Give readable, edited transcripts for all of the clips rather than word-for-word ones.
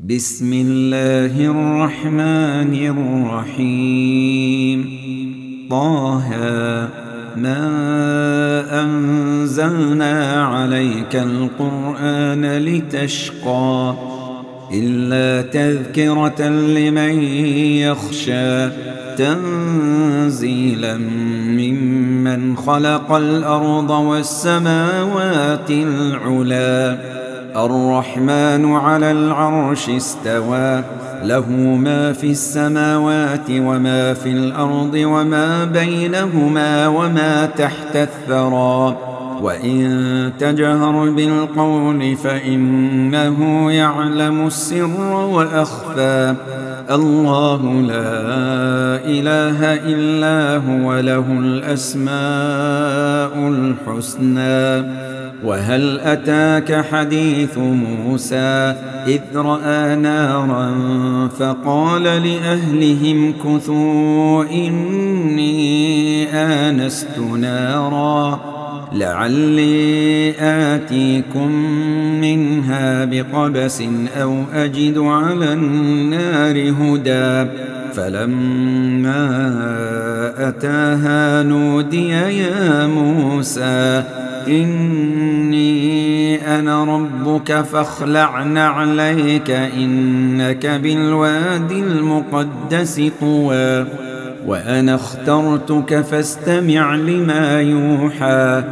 بسم الله الرحمن الرحيم. طه ما أنزلنا عليك القرآن لتشقى إلا تذكرة لمن يخشى تنزيلا ممن خلق الأرض والسماوات العلى الرحمن على العرش استوى له ما في السماوات وما في الأرض وما بينهما وما تحت الثرى وإن تجهر بالقول فإنه يعلم السر وأخفى الله لا إله إلا هو له الأسماء الحسنى. وهل أتاك حديث موسى إذ رأى نارا فقال لأهلهم كثوا إني آنست نارا لعلي آتيكم منها بقبس أو أجد على النار هدى فلما أتاها نودي يا موسى إني أنا ربك فاخلع نعليك إنك بالوادي المقدس طوى وأنا اخترتك فاستمع لما يوحى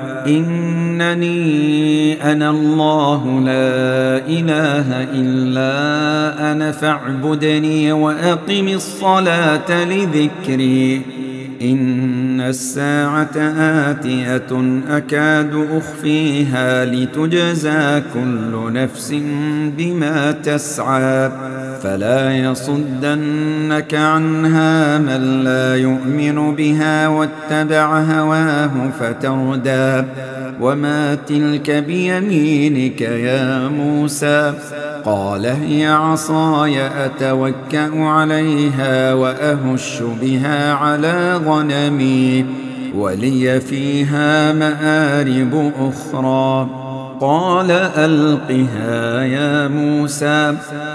إنني أنا الله لا إله إلا أنا فاعبدني وأقم الصلاة لذكري إن الساعة آتية أكاد أخفيها لتجزى كل نفس بما تسعى فلا يصدنك عنها من لا يؤمن بها واتبع هواه فتردى وما تلك بيمينك يا موسى قال هي عصاي أتوكأ عليها وأهش بها على غنمي ولي فيها مآرب أخرى قال ألقها يا موسى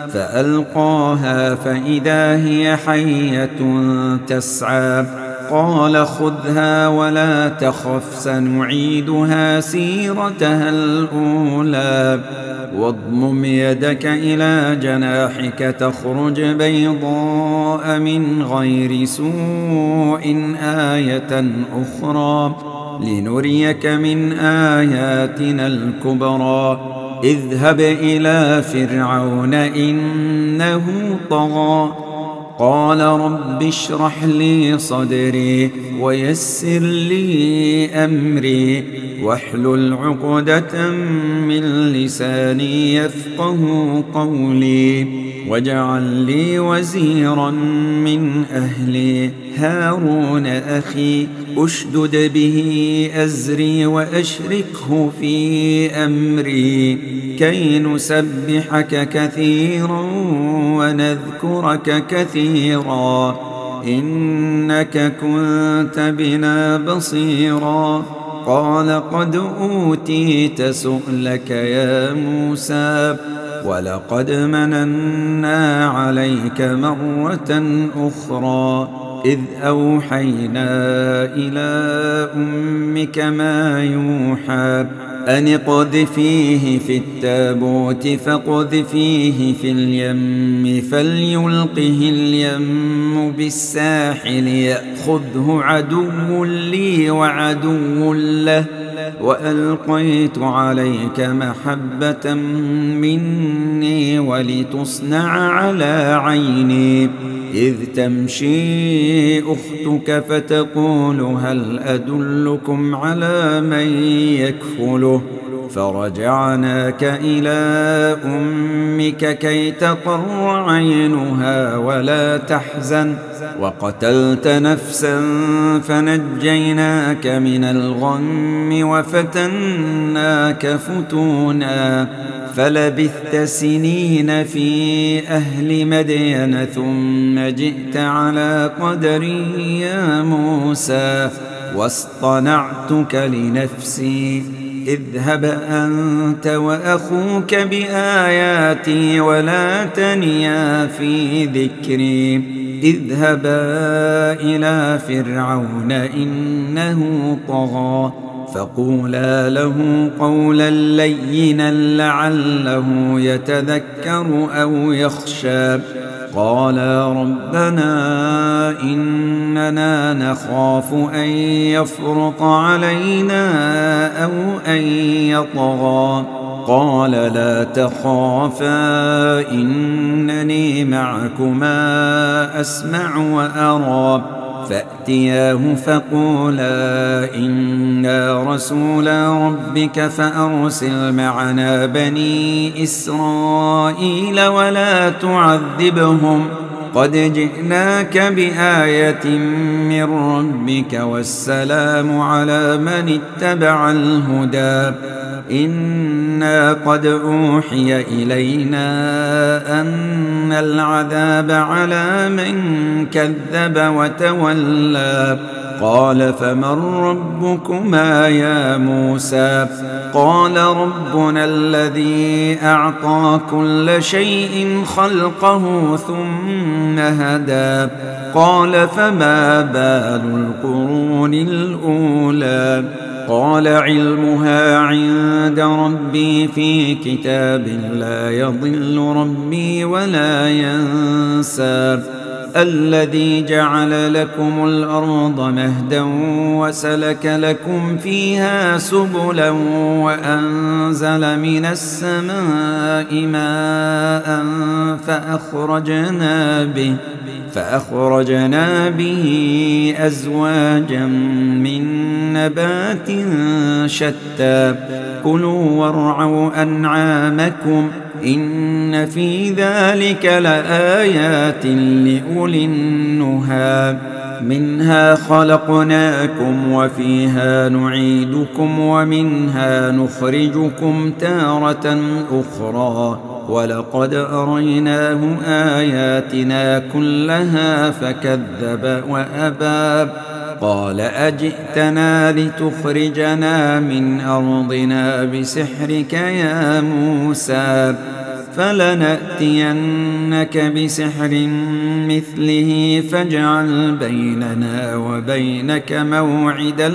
فألقاها فإذا هي حية تسعى قال خذها ولا تخف سنعيدها سيرتها الأولى واضمم يدك إلى جناحك تخرج بيضاء من غير سوء آية أخرى لنريك من آياتنا الكبرى اذهب إلى فرعون إنه طغى قال رب اشرح لي صدري ويسر لي أمري واحلل عقدة من لساني يفقه قولي واجعل لي وزيرا من أهلي هارون أخي أشدد به أزري وأشركه في أمري كي نسبحك كثيرا ونذكرك كثيرا إنك كنت بنا بصيرا قال قد أوتيت سؤلك يا موسى ولقد مننا عليك مرة أخرى إذ أوحينا إلى أمك ما يوحى أن اقذفيه في التابوت فاقذفيه في اليم فليلقه اليم بالساحل يأخذه عدو لي وعدو له وألقيت عليك محبة مني ولتصنع على عيني إذ تمشي أختك فتقول هل أدلكم على من يكفله فرجعناك إلى أمك كي تقر عينها ولا تحزن وقتلت نفسا فنجيناك من الغم وفتناك فتونا فلبثت سنين في أهل مدين ثم جئت على قدري يا موسى واصطنعتك لنفسي اذهب أنت وأخوك بآياتي ولا تنيا في ذكري اذهبا إلى فرعون إنه طغى فقولا له قولا لينا لعله يتذكر أو يخشى قالا ربنا إننا نخاف أن يفرط علينا أو أن يطغى قال لا تخافا إنني معكما أسمع وأرى فأتياه فقولا إنا رسولا ربك فأرسل معنا بني إسرائيل ولا تعذبهم قد جئناك بآية من ربك والسلام على من اتبع الهدى إنا قد أوحي إلينا أن العذاب على من كذب وتولى قال فمن ربكما يا موسى قال ربنا الذي أعطى كل شيء خلقه ثم هدى قال فما بال القرون الأولى قال علمها عند ربي في كتاب لا يضل ربي ولا ينسى الذي جعل لكم الأرض مهدا وسلك لكم فيها سبلا وأنزل من السماء ماء فأخرجنا به أزواجا من نبات شتى كلوا وارعوا أنعامكم إن في ذلك لآيات لأولي النهى منها خلقناكم وفيها نعيدكم ومنها نخرجكم تارة أخرى ولقد أريناه آياتنا كلها فكذب وأبى قال أجئتنا لتخرجنا من أرضنا بسحرك يا موسى فلنأتينك بسحر مثله فاجعل بيننا وبينك موعدا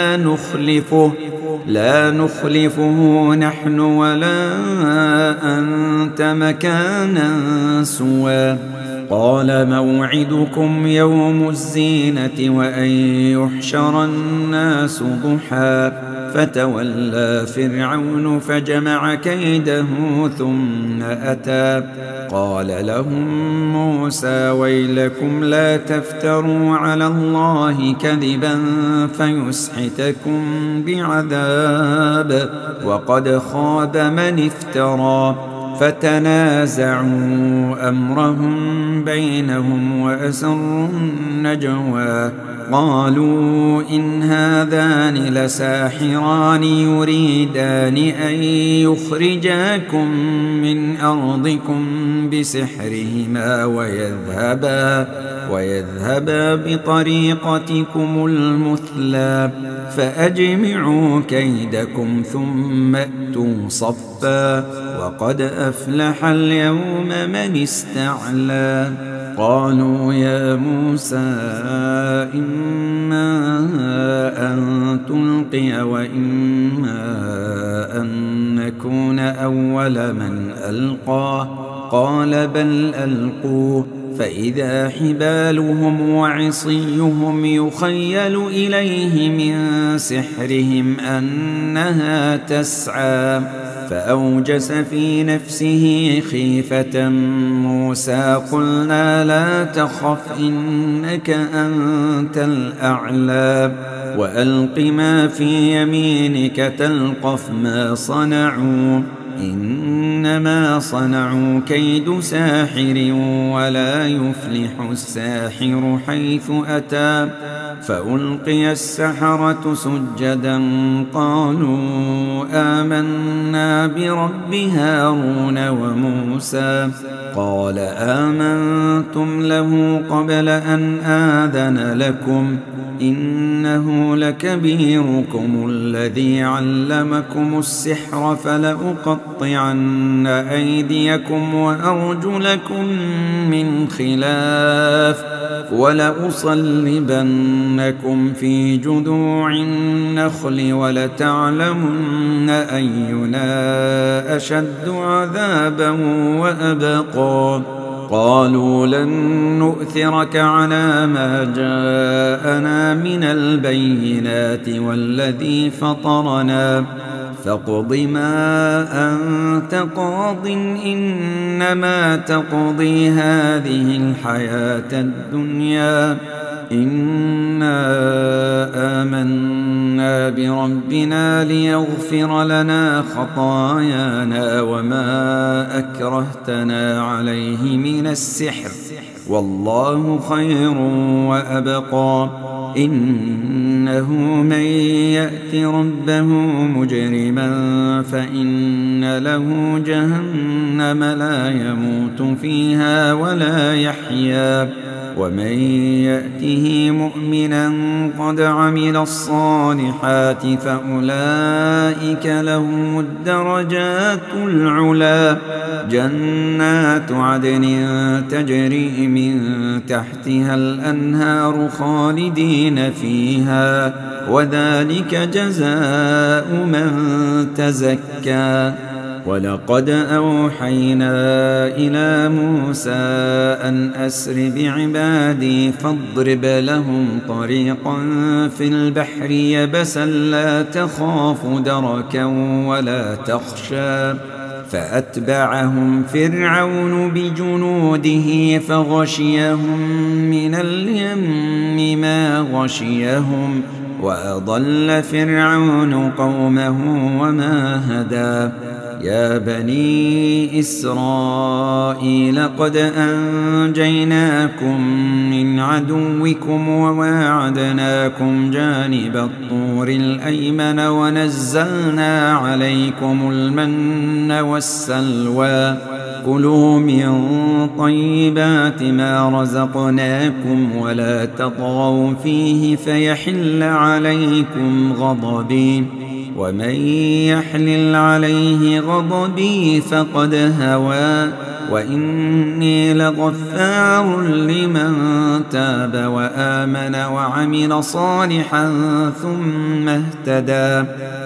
لا نخلفه نحن ولا أنت مكانا سوى قال موعدكم يوم الزينة وأن يحشر الناس ضحى فتولى فرعون فجمع كيده ثم أتى قال لهم موسى ويلكم لا تفتروا على الله كذبا فيسحتكم بعذاب وقد خاب من افترى فتنازعوا أمرهم بينهم وأسروا النجوى قالوا إن هذان لساحران يريدان أن يخرجاكم من أرضكم بسحرهما ويذهبا بطريقتكم المثلى فأجمعوا كيدكم ثم أتوا صفا وقد أفلح اليوم من استعلى قالوا يا موسى إما أن تلقي وإما أن نكون أول من ألقى قال بل ألقوا فإذا حبالهم وعصيهم يخيل إليه من سحرهم أنها تسعى فأوجس في نفسه خيفة موسى قلنا لا تخف إنك أنت الأعلى وألق ما في يمينك تلقف ما صنعوا إنما صنعوا كيد ساحر ولا يفلح الساحر حيث أتى فألقي السحرة سجدا قالوا آمنا برب هارون وموسى قال آمنتم له قبل أن آذن لكم إنه لكبيركم الذي علمكم السحر فلأقطعن أيديكم وأرجلكم من خلاف ولأصلبنكم في جذوع النخل ولتعلمن أينا أشد عذابا وأبقى قالوا لن نؤثرك على ما جاءنا من البينات والذي فطرنا فاقض ما أنت قاض إنما تقضي هذه الحياة الدنيا إنا آمنا بربنا ليغفر لنا خطايانا وما أكرهتنا عليه من السحر والله خير وأبقى إنه من يأت ربه مجرما فإن له جهنم لا يموت فيها ولا يحيا ومن يأته مؤمنا قد عمل الصالحات فأولئك لهم الدرجات العلا جنات عدن تجري من تحتها الأنهار خالدين فيها وذلك جزاء من تزكى ولقد أوحينا إلى موسى أن أسر بعبادي فاضرب لهم طريقا في البحر يبسا لا تخاف دركا ولا تخشى فأتبعهم فرعون بجنوده فغشيهم من اليم ما غشيهم وأضل فرعون قومه وما هدى يا بني إسرائيل قد أنجيناكم من عدوكم وواعدناكم جانب الطور الأيمن ونزلنا عليكم المن والسلوى كلوا من طيبات ما رزقناكم ولا تطغوا فيه فيحل عليكم غضبي ومن يحلل عليه غضبي فقد هوى وإني لغفار لمن تاب وآمن وعمل صالحا ثم اهتدى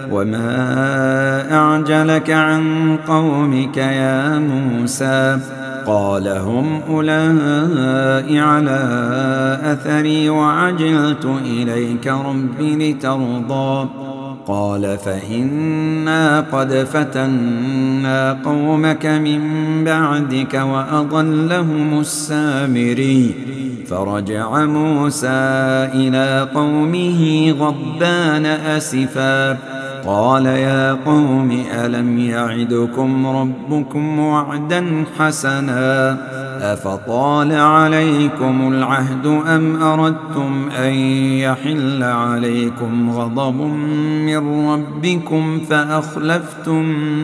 وما أعجلك عن قومك يا موسى قال هم أولئك على أثري وعجلت إليك رب لترضى قال فإنا قد فتنا قومك من بعدك وأضلهم السامري فرجع موسى إلى قومه غضبان أسفا قال يا قوم ألم يعدكم ربكم وعدا حسنا أفطال عليكم العهد أم أردتم أن يحل عليكم غضب من ربكم فأخلفتم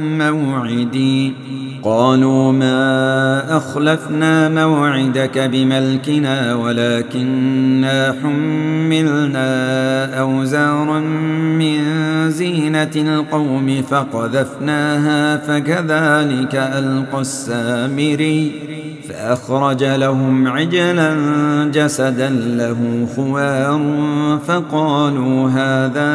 موعدي قالوا ما أخلفنا موعدك بملكنا ولكننا حملنا أوزارا من زينة القوم فقذفناها فكذلك ألقى السامري فأخرج لهم عجلا جسدا له خوار فقالوا هذا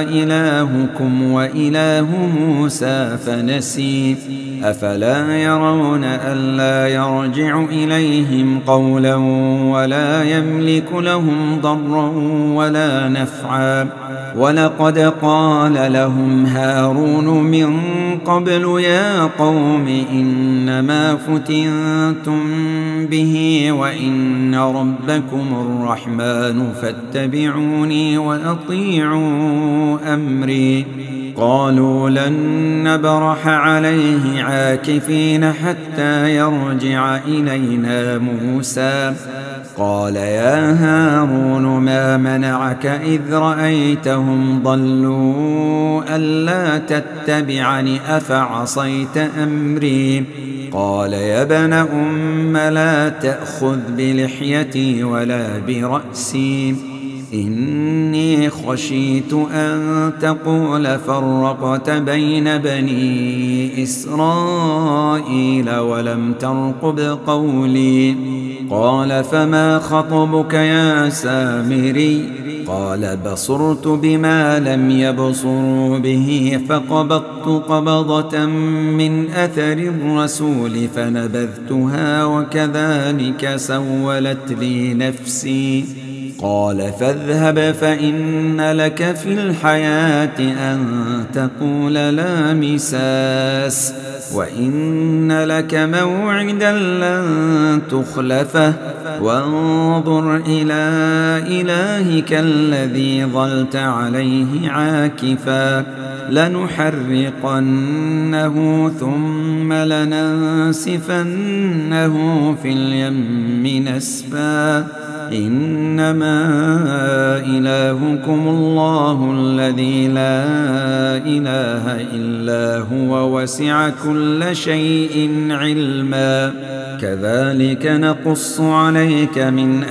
إلهكم وإله موسى فنسي أفلا يرون ألا يرجع إليهم قولا ولا يملك لهم ضرا ولا نفعا ولقد قال لهم هارون من قبل يا قوم إنما فتنتم به وإن ربكم الرحمن فاتبعوني وأطيعوا أمري قالوا لن نبرح عليه عاكفين حتى يرجع إلينا موسى قال يا هارون ما منعك إذ رأيتهم ضلوا ألا تتبعني أفعصيت أمري قال يا ابن أم لا تأخذ بلحيتي ولا برأسي إني خشيت أن تقول فرقت بين بني إسرائيل ولم ترقب قولي قال فما خطبك يا سامري قال بصرت بما لم يبصروا به فقبضت قبضة من أثر الرسول فنبذتها وكذلك سولت لي نفسي قال فاذهب فإن لك في الحياة أن تقول لا مساس وإن لك موعدا لن تخلفه وانظر إلى إلهك الذي ظلت عليه عاكفا لنحرقنه ثم لننسفنه في اليم نسفا إنما إلهكم الله الذي لا إله إلا هو وسع كل شيء علما كذلك نقص عليك من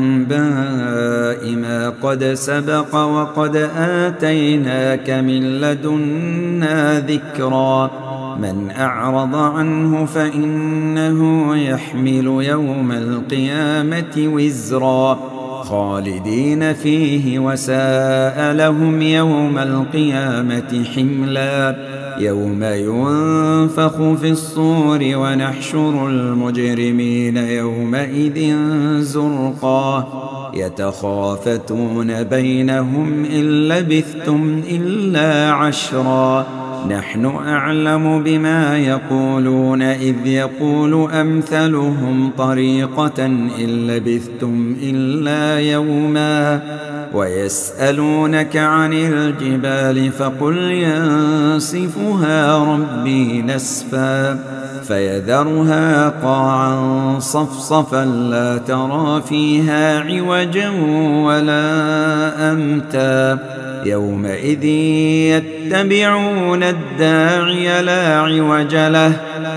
أنباء ما قد سبق وقد آتيناك من لدنا ذكرا من أعرض عنه فإنه يحمل يوم القيامة وزرا خالدين فيه وساء لهم يوم القيامة حملا يوم ينفخ في الصور ونحشر المجرمين يومئذ زرقا يتخافتون بينهم إن لبثتم إلا عشرا نحن أعلم بما يقولون إذ يقول أمثلهم طريقة إن لبثتم إلا يوما ويسألونك عن الجبال فقل ينسفها ربي نسفا فيذرها قاعا صفصفا لا ترى فيها عوجا ولا أمتا يومئذ يتبعون الداعي لا عوج له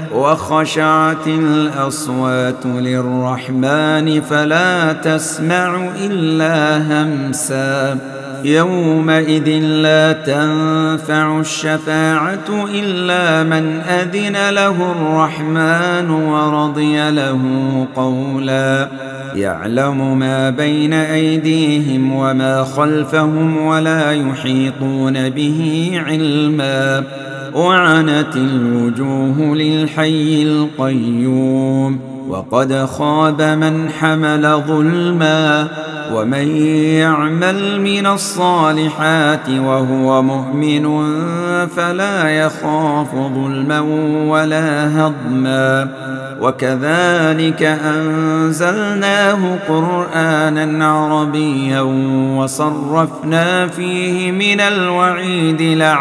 وخشعت الأصوات للرحمن فلا تسمع إلا همسا يومئذ لا تنفع الشفاعة إلا من أذن له الرحمن ورضي له قولا يعلم ما بين أيديهم وما خلفهم ولا يحيطون به علما وعنت الوجوه للحي القيوم وقد خاب من حمل ظلما ومن يعمل من الصالحات وهو مؤمن فلا يخاف ظلما ولا هضما وكذلك أنزلناه قرآنا عربيا وصرفنا فيه من الوعيد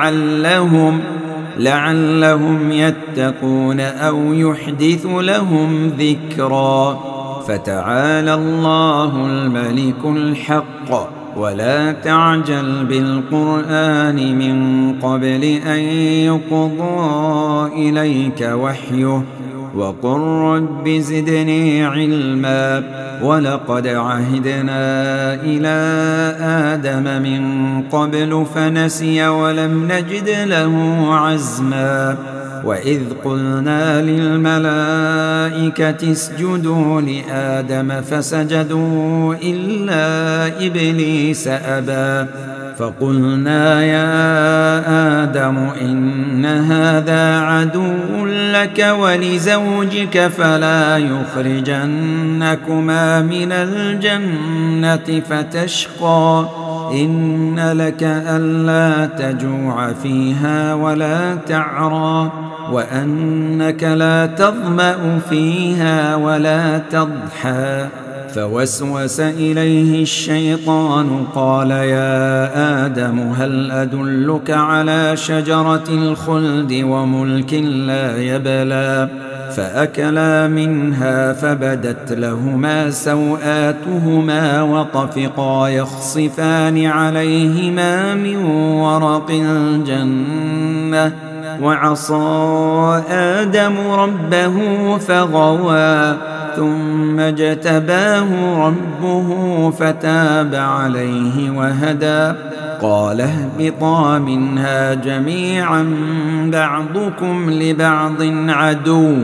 لعلهم يتقون أو يحدث لهم ذكرا فتعالى الله الملك الحق ولا تعجل بالقرآن من قبل أن يقضى إليك وحيه وقل رب زدني علما ولقد عهدنا إلى آدم من قبل فنسي ولم نجد له عزما وإذ قلنا للملائكة اسجدوا لآدم فسجدوا إلا إبليس أبى فقلنا يا آدم إن هذا عدو لك ولزوجك فلا يخرجنكما من الجنة فتشقى إن لك ألا تجوع فيها ولا تعرى وأنك لا تظمأ فيها ولا تضحى فوسوس إليه الشيطان قال يا آدم هل أدلك على شجرة الخلد وملك لا يبلى فأكلا منها فبدت لهما سوآتهما وطفقا يخصفان عليهما من ورق الجنة وعصى آدم ربه فغوى ثم اجتباه ربه فتاب عليه وهدى قال اهبطا منها جميعا بعضكم لبعض عدو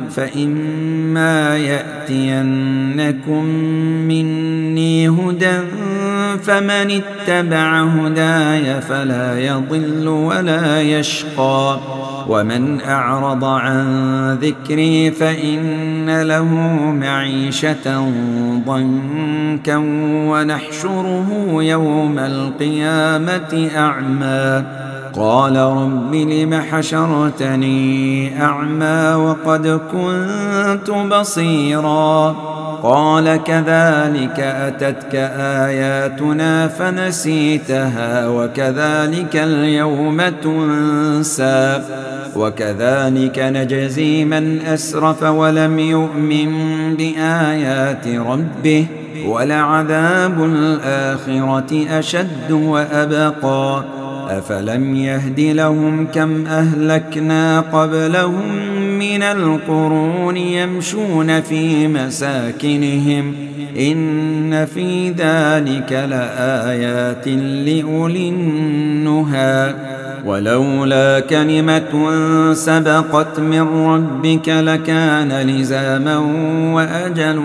فإما يأتينكم مني هدى فمن اتبع هداي فلا يضل ولا يشقى ومن أعرض عن ذكري فإن له معيشة ضنكا ونحشره يوم القيامة أعمى قال رب لم حشرتني أعمى وقد كنت بصيرا قال كذلك أتتك آياتنا فنسيتها وكذلك اليوم تنسى وكذلك نجزي من أسرف ولم يؤمن بآيات ربه ولعذاب الآخرة أشد وأبقى أفلم يهد لهم كم أهلكنا قبلهم من القرون يمشون في مساكنهم إن في ذلك لآيات لأولي النهى ولولا كلمة سبقت من ربك لكان لزاما وأجل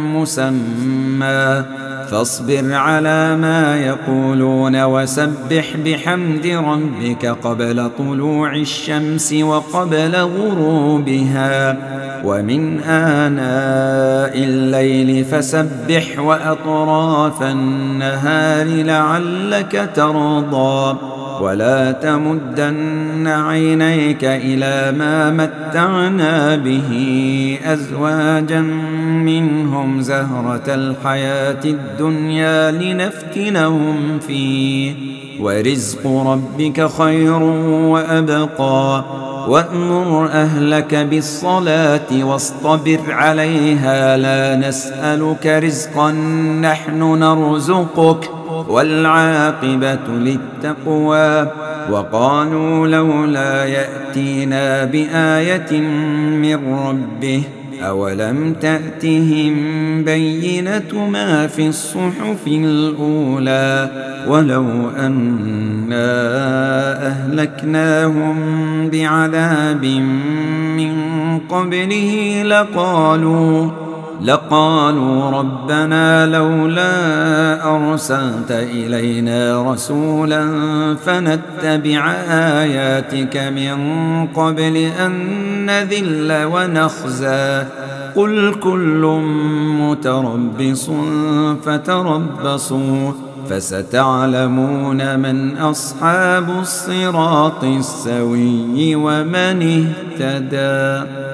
مسمى فاصبر على ما يقولون وسبح بحمد ربك قبل طلوع الشمس وقبل غروبها ومن آناء الليل فسبح وأطراف النهار لعلك ترضى ولا تمدن عينيك إلى ما متعنا به أزواجا منهم زهرة الحياة الدنيا لنفتنهم فيه ورزق ربك خير وأبقى وأمر أهلك بالصلاة واصطبر عليها لا نسألك رزقا نحن نرزقك والعاقبة للتقوى وقالوا لولا يأتينا بآية من ربه أولم تأتهم بينة ما في الصحف الأولى ولو أنا أهلكناهم بعذاب من قبله لقالوا ربنا لولا أرسلت إلينا رسولا فنتبع آياتك من قبل أن نذل ونخزى قل كل متربص فتربصوا فستعلمون من أصحاب الصراط السوي ومن اهتدى.